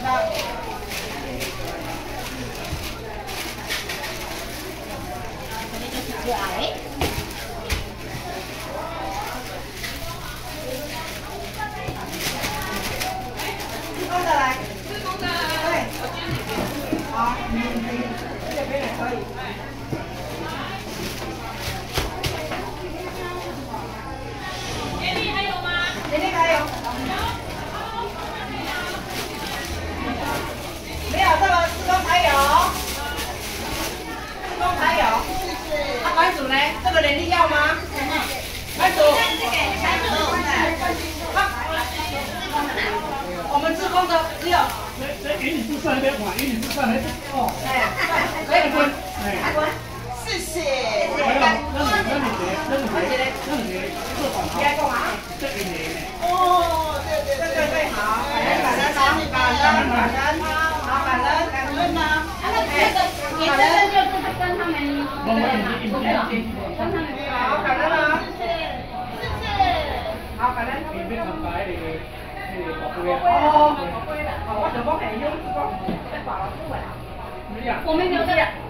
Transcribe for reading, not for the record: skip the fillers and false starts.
可爱。自贡的来，自贡的，对，好，这边也可以。年历还有吗？年历还有。没有，这个自贡才有，自贡才有。啊，白薯呢？这个年历要吗？白薯。我们自贡的只有。 这云里不算那边款，云里不算那边。哦。 哎，可以滚。 哎。 谢谢。哦，对对对对对，好，感恩感恩好，感恩呐。那这个你这个就是跟他们，跟他们好，感恩啊，谢谢，好感恩。你非常白的，宝贝哦，宝贝的，我怎么可以用这个？再把了不稳。我们留着。